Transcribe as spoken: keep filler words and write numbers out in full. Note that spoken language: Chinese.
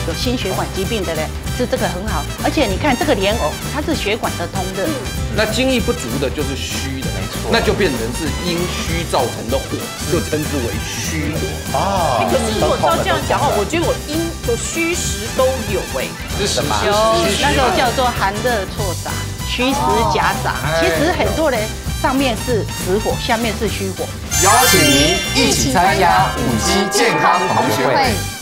有心血管疾病的人吃这个很好。而且你看这个莲藕，它是血管的通热。 那精液不足的就是虚的，没错，那就变成是阴虚造成的火，就称之为虚火。 哦， 可是如果照这样讲话，我觉得我阴就虚实都有哎。 是什么？ 有那个叫做寒热错杂，虚实夹杂。其实很多人上面是实火，下面是虚火。 邀请您一起参加五 G 健康同学会。